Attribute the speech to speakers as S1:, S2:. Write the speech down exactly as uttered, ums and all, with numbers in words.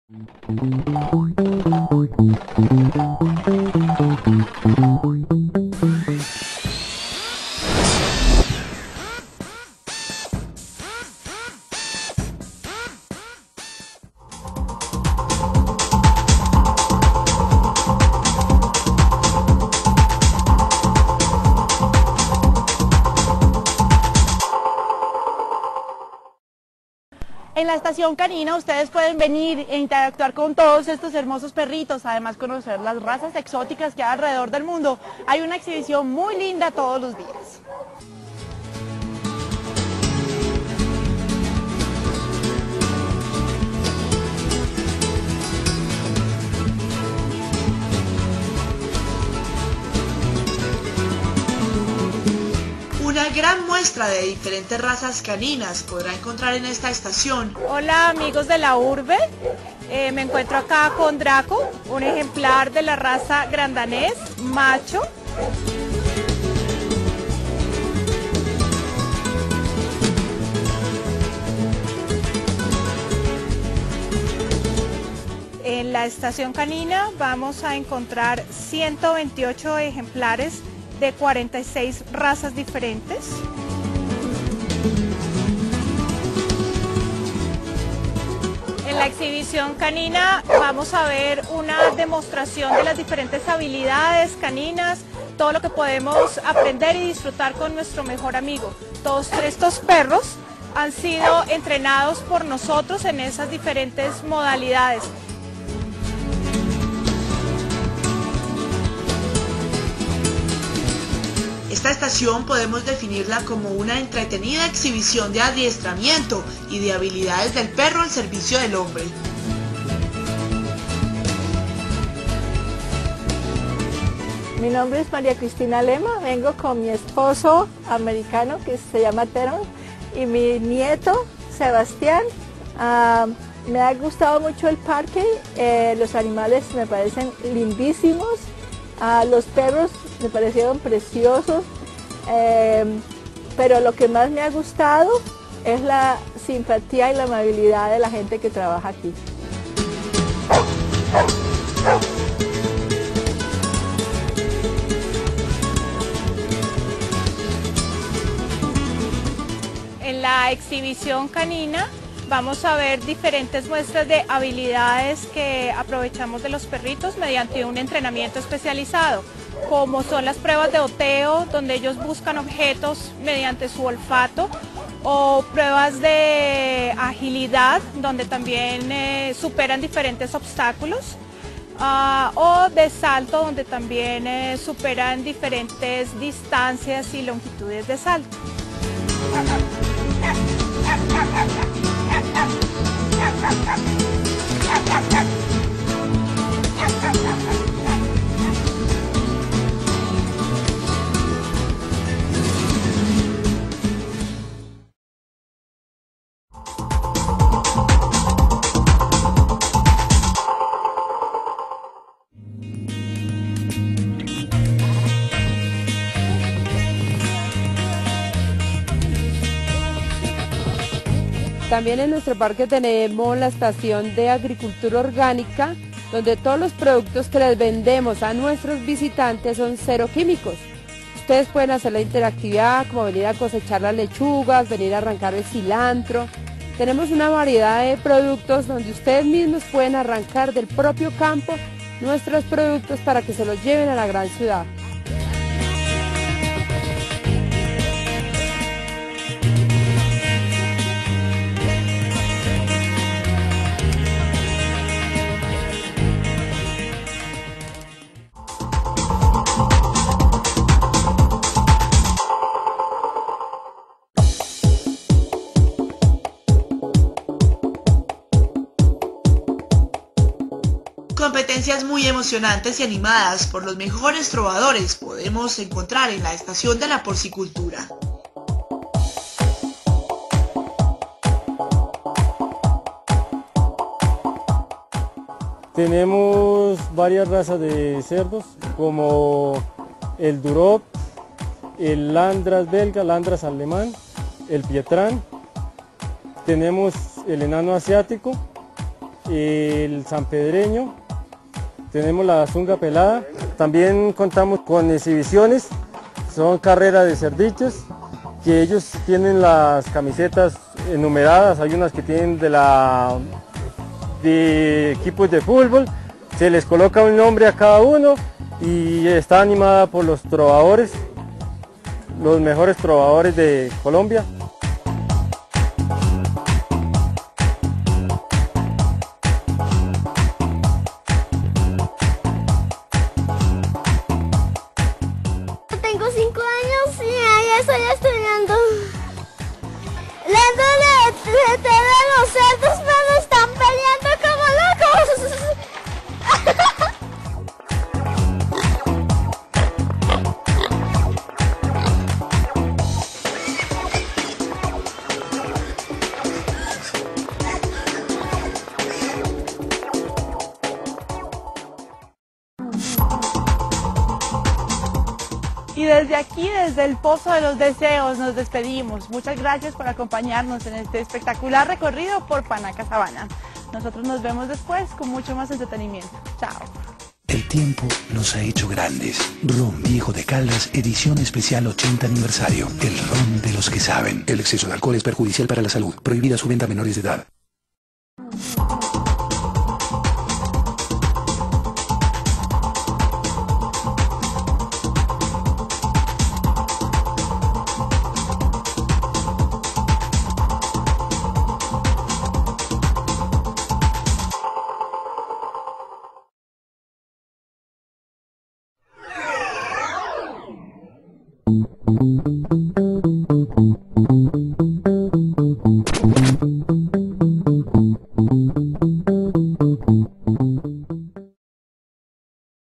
S1: En la estación canina ustedes pueden venir e interactuar con todos estos hermosos perritos, además conocer las razas exóticas que hay alrededor del mundo. Hay una exhibición muy linda todos los días.
S2: Una gran muestra de diferentes razas caninas podrá encontrar en esta estación.
S3: Hola amigos de la urbe, eh, me encuentro acá con Draco, un ejemplar de la raza Gran Danés, macho. En la estación canina vamos a encontrar ciento veintiocho ejemplares de cuarenta y seis razas diferentes. En la exhibición canina vamos a ver una demostración de las diferentes habilidades caninas, todo lo que podemos aprender y disfrutar con nuestro mejor amigo. Todos estos perros han sido entrenados por nosotros en esas diferentes modalidades.
S2: Esta estación podemos definirla como una entretenida exhibición de adiestramiento y de habilidades del perro al servicio del hombre.
S4: Mi nombre es María Cristina Lema, vengo con mi esposo americano que se llama Teron y mi nieto Sebastián. Uh, me ha gustado mucho el parque, eh, los animales me parecen lindísimos. Uh, los perros me parecieron preciosos, eh, pero lo que más me ha gustado es la simpatía y la amabilidad de la gente que trabaja aquí.
S3: En la exhibición canina vamos a ver diferentes muestras de habilidades que aprovechamos de los perritos mediante un entrenamiento especializado, como son las pruebas de oteo, donde ellos buscan objetos mediante su olfato, o pruebas de agilidad, donde también eh, superan diferentes obstáculos, uh, o de salto, donde también eh, superan diferentes distancias y longitudes de salto.
S5: También en nuestro parque tenemos la estación de agricultura orgánica, donde todos los productos que les vendemos a nuestros visitantes son cero químicos. Ustedes pueden hacer la interactividad, como venir a cosechar las lechugas, venir a arrancar el cilantro. Tenemos una variedad de productos donde ustedes mismos pueden arrancar del propio campo nuestros productos para que se los lleven a la gran ciudad.
S2: Competencias muy emocionantes y animadas por los mejores trovadores podemos encontrar en la estación de la porcicultura.
S6: Tenemos varias razas de cerdos como el Duroc, el Landras belga, Landras alemán, el Pietrán. Tenemos el enano asiático, el sanpedreño, tenemos la zunga pelada, también contamos con exhibiciones, son carreras de cerditos, que ellos tienen las camisetas enumeradas, hay unas que tienen de, la, de equipos de fútbol, se les coloca un nombre a cada uno y está animada por los trovadores, los mejores trovadores de Colombia.
S7: Tengo cinco años y ya estoy estudiando. Lando de, de, de los cerdos, pero están peleando como locos.
S1: Y desde aquí, desde el Pozo de los Deseos, nos despedimos. Muchas gracias por acompañarnos en este espectacular recorrido por Panaca Sabana. Nosotros nos vemos después con mucho más entretenimiento. Chao.
S8: El tiempo nos ha hecho grandes. Ron Viejo de Caldas, edición especial ochenta aniversario. El ron de los que saben. El exceso de alcohol es perjudicial para la salud. Prohibida su venta a menores de edad.
S9: Thank you.